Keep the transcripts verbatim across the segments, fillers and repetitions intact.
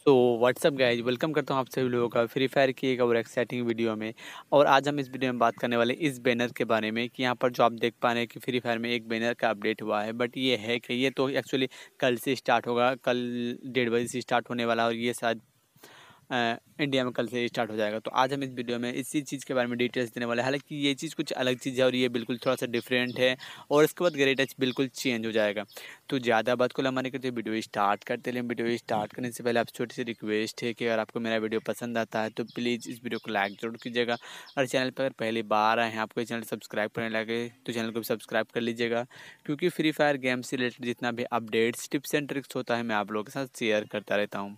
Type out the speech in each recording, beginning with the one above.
तो what's up guys, welcome करता हूँ आप सभी लोगों का फ्री फायर की एक और एक्साइटिंग वीडियो में। और आज हम इस वीडियो में बात करने वाले इस बैनर के बारे में कि यहाँ पर जो आप देख पा रहे हैं कि फ्री फायर में एक बैनर का अपडेट हुआ है। बट ये है कि ये तो एक्चुअली कल से स्टार्ट होगा, कल डेढ़ बजे से स्टार्ट होने वाला है और ये शायद अ, इंडिया में कल से स्टार्ट हो जाएगा। तो आज हम इस वीडियो में इसी चीज़ के बारे में डिटेल्स देने वाले हैं। हालांकि ये चीज़ कुछ अलग चीज़ है और ये बिल्कुल थोड़ा सा डिफरेंट है और इसके बाद ग्रे टच बिल्कुल चेंज हो जाएगा। तो ज़्यादा बात को लंबा करते वीडियो स्टार्ट करते हैं। वीडियो स्टार्ट करने से पहले आप छोटी सी रिक्वेस्ट है कि अगर आपको मेरा वीडियो पसंद आता है तो प्लीज़ इस वीडियो को लाइक जरूर कीजिएगा। और चैनल पर अगर पहली बार आए हैं, आपको ये चैनल सब्सक्राइब करने लगे तो चैनल को भी सब्सक्राइब कर लीजिएगा, क्योंकि फ्री फायर गेम से रिलेटेड जितना भी अपडेट्स, टिप्स एंड ट्रिक्स होता है मैं आप लोगों के साथ शेयर करता रहता हूँ।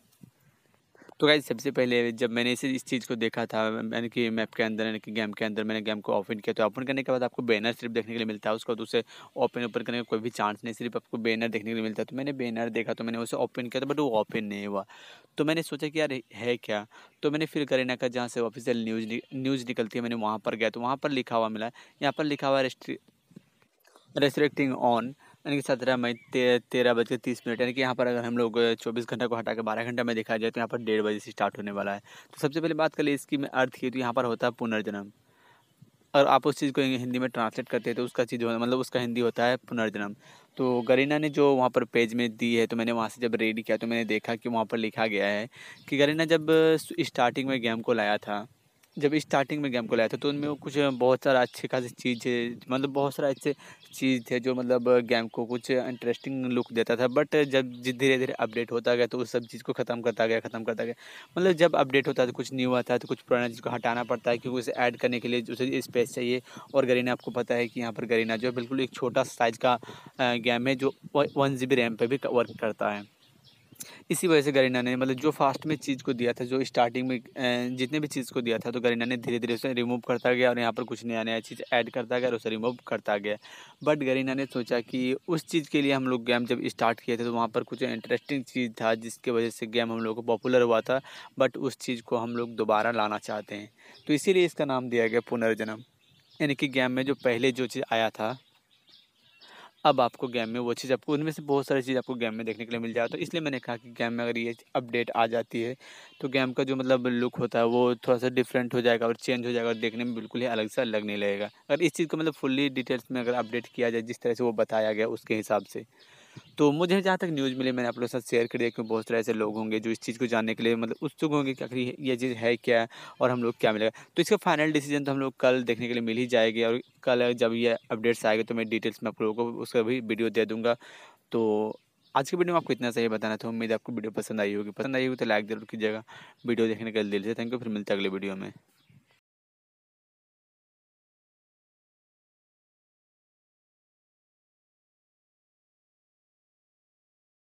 तो गाइस, सबसे पहले जब मैंने इसे इस चीज़ को देखा था, मैंने कि मैप के अंदर यानी कि गेम के अंदर मैंने गेम को ओपन किया, तो ओपन करने के बाद आपको बैनर सिर्फ देखने के लिए मिलता है। उसको तो उसे ओपन ओपन करने का कोई भी चांस नहीं, सिर्फ आपको बैनर देखने के लिए मिलता है। तो मैंने बैनर देखा तो मैंने उसे ओपन किया था, बट वो ओपन नहीं हुआ। तो मैंने सोचा कि यार है क्या। तो मैंने फिर करीना का जहाँ से ऑफिशियल न्यूज़ न्यूज़ निकलती है, मैंने वहाँ पर गया तो वहाँ पर लिखा हुआ मिला, यहाँ पर लिखा हुआ रेस्ट्रिक्टिंग ऑन, यानी कि सत्रह मई ते, तेरह बज के तीस मिनट, यानी कि यहाँ पर अगर हम लोग चौबीस घंटा को हटा के बारह घंटा में देखा जाए तो यहाँ पर डेढ़ बजे से स्टार्ट होने वाला है। तो सबसे पहले बात कर ले इसकी मैं अर्थ की, तो यहाँ पर होता है पुनर्जन्म। और आप उस चीज़ को हिंदी में ट्रांसलेट करते हैं तो उसका चीज़ मतलब उसका हिंदी होता है पुनर्जन्म। तो गरीना ने जो वहाँ पर पेज में दी है, तो मैंने वहाँ से जब रीड किया तो मैंने देखा कि वहाँ पर लिखा गया है कि गरीना जब स्टार्टिंग में गेम को लाया था जब स्टार्टिंग में गेम को लाया था तो उनमें वो कुछ बहुत सारा अच्छी खासी चीज़ है, मतलब बहुत सारा अच्छे चीज़ थे जो मतलब गेम को कुछ इंटरेस्टिंग लुक देता था। बट जब धीरे धीरे अपडेट होता गया तो उस सब चीज़ को ख़त्म करता गया ख़त्म करता गया मतलब जब अपडेट होता है तो कुछ न्यू आता है तो कुछ पुराना चीज़ को हटाना पड़ता है, क्योंकि उसे ऐड करने के लिए उसे स्पेस चाहिए। और गरीना, आपको पता है कि यहाँ पर गरीना जो है बिल्कुल एक छोटा साइज़ का गेम है जो वन जी बी रैम पर भी वर्क करता है। इसी वजह से गरीना ने मतलब जो फास्ट में चीज़ को दिया था, जो स्टार्टिंग में अ, जितने भी चीज़ को दिया था, तो गरीना ने धीरे धीरे उसे रिमूव करता गया और यहाँ पर कुछ नया नया चीज़ ऐड करता गया और उसे रिमूव करता गया। बट गरीना ने सोचा कि उस चीज़ के लिए हम लोग गेम जब स्टार्ट किए थे तो वहाँ पर कुछ इंटरेस्टिंग चीज़ था जिसकी वजह से गेम हम लोग को पॉपुलर हुआ था। बट उस चीज़ को हम लोग दोबारा लाना चाहते हैं, तो इसीलिए इसका नाम दिया गया पुनर्जन्म। यानी कि गेम में जो पहले जो चीज़ आया था, अब आपको गेम में वो चीज़, आपको उनमें से बहुत सारी चीज़ आपको गेम में देखने के लिए मिल जाए। तो इसलिए मैंने कहा कि गेम में अगर ये अपडेट आ जाती है तो गेम का जो मतलब लुक होता है वो थोड़ा सा डिफरेंट हो जाएगा और चेंज हो जाएगा और देखने में बिल्कुल ही अलग सा लगने लगेगा, अगर इस चीज़ को मतलब फुल्ली डिटेल्स में अगर अपडेट किया जाए जिस तरह से वो बताया गया उसके हिसाब से। तो मुझे जहाँ तक न्यूज़ मिली मैंने आप लोगों के साथ शेयर कर दिया, क्योंकि बहुत सारे ऐसे लोग होंगे जो इस चीज़ को जानने के लिए मतलब उत्सुक होंगे कि आखिर ये ये चीज़ है क्या और हम लोग क्या मिलेगा। तो इसका फाइनल डिसीजन तो हम लोग कल देखने के लिए मिल ही जाएगी, और कल जब ये अपडेट्स आएगा तो मैं डिटेल्स में आप लोगों को उसका भी वीडियो दे दूँगा। तो आज की वीडियो में आपको इतना सा ही बताना था। उम्मीद है आपको वीडियो पसंद आई होगी। पसंद आई होगी तो लाइक ज़रूर कीजिएगा। वीडियो देखने के लिए दिल से थैंक यू। फिर मिलते हैं अगले वीडियो में।